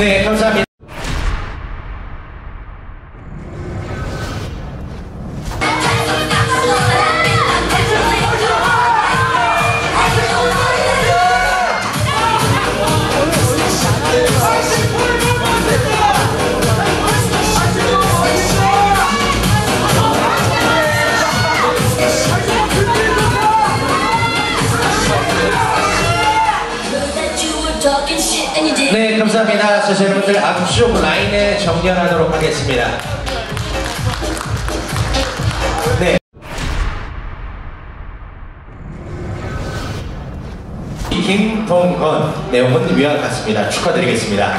네, 감사합니다. 네, 감사합니다. 자, 여러분들 앞쪽 라인에 정렬하도록 하겠습니다. 네. 김동건 내용은 위와 같습니다. 축하드리겠습니다.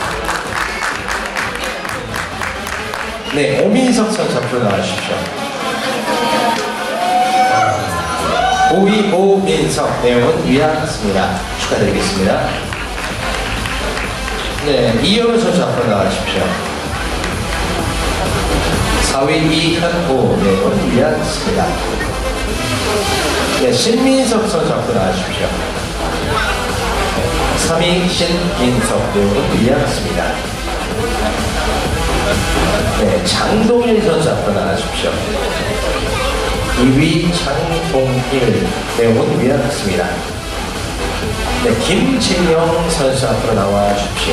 네, 오민석 선수 앞으로 나와주십시오. 오민석 내용은 위와 같습니다. 축하드리겠습니다. 네, 이현우 선수 앞으로 나와주십시오. 4위 이현호 내용은 위와 같습니다. 네, 신민석 선수 앞으로 나와주십시오. 3위 신민석 내용은 위와 같습니다. 네, 장동일 선수 앞으로 나와주십시오. 2위 장동일 내용은 위와 같습니다. 네, 김재영 선수 앞으로 나와 주십시오.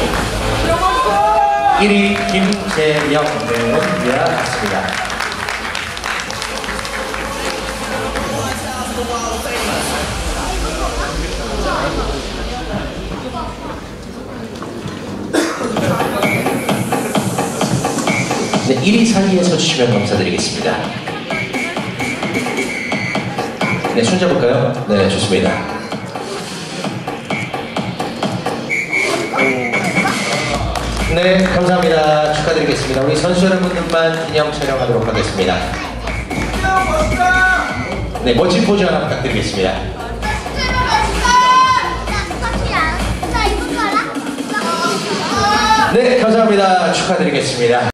1위 김재영 내용은 위와 같습니다. 네, 1위 사이에 서주시면 감사드리겠습니다. 네, 손잡을까요? 네, 좋습니다. 네, 감사합니다. 축하드리겠습니다. 우리 선수 여러분들만 기념 촬영하도록 하겠습니다. 네, 멋진 포즈 하나 부탁드리겠습니다. 네, 감사합니다. 축하드리겠습니다.